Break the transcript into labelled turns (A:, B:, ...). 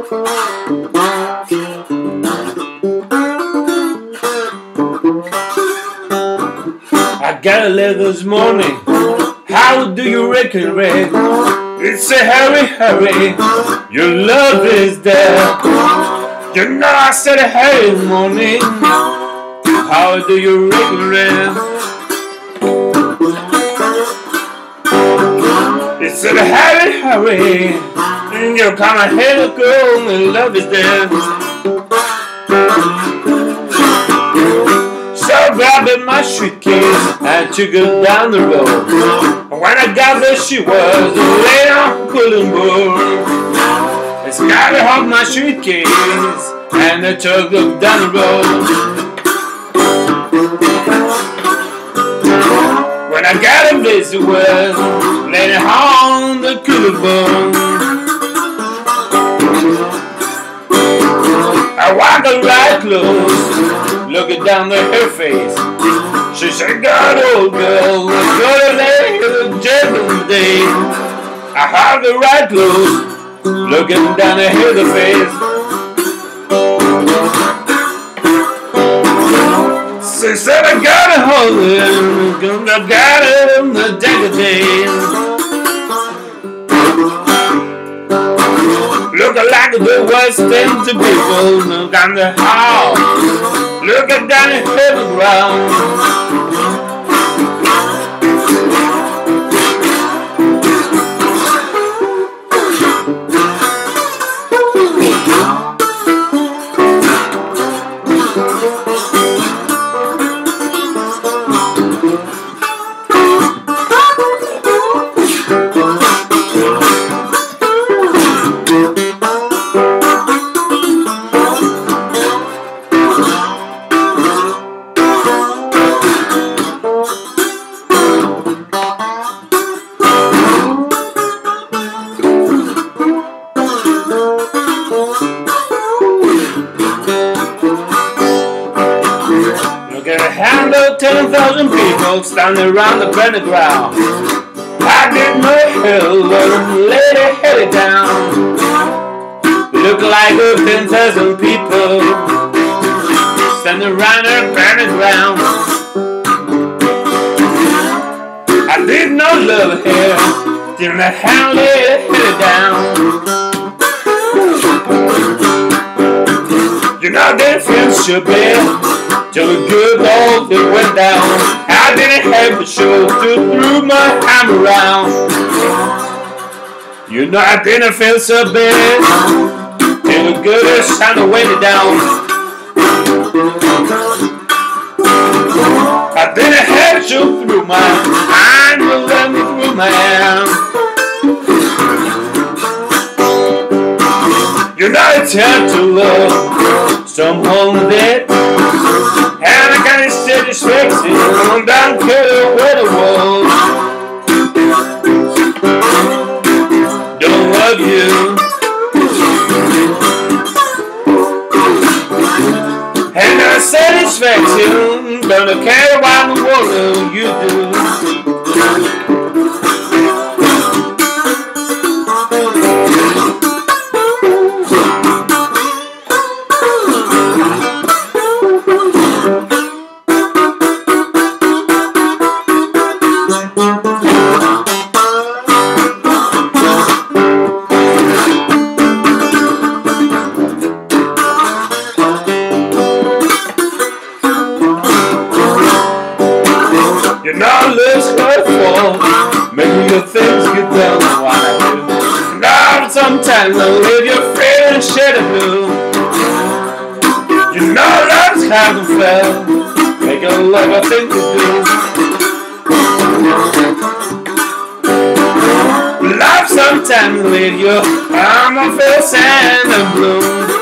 A: I got a letter this morning. How do you reckon, Red? It's a hurry, hurry. Your love is there. You know I said a hurry morning. How do you reckon, Red? It's a hurry, hurry. You come ahead, girl, and love is there. So I grabbed my suitcase and took it down the road. When I got there, she was laying on Cullenburg. I scattered off my suitcase and I took it down the road. When I got a place, it was laying on the Cullenburg. I walked right close, looking down at her face. She said, God, old girl, let's go to the gentleman day. I hugged her right close, looking down at her face. She said, I gotta hold him, I got him the day to day. Looking like the West End to people, look on the hall, looking down at the ground. Get a handle 10,000 people standing around the burning ground. I did no hill, the lady headed down. Look like 10,000 people standing around the burning ground. I did not love her till that hand lady headed down. You know they feel so bad till the good old thing went down. I didn't have the show to throw my arm around. You know I didn't feel so bad till the good sound went down. I didn't have to show through my arm to let me through my arm. You know it's hard to love someone that and I got a satisfaction down here where the world don't love you. And a satisfaction don't care about the world you do. You know life's hurtful, making your things get down what I do. Now sometimes I leave your friend and shed a blue. You know love's kind of fair, make a love a thing to do. Love sometimes leave your arm on face and a blue.